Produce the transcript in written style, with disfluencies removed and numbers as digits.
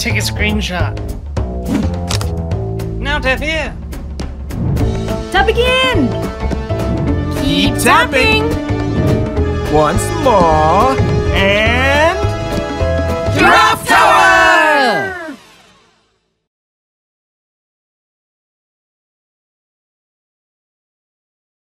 take a screenshot. Now tap here. Tap again. Keep tapping. Once more. And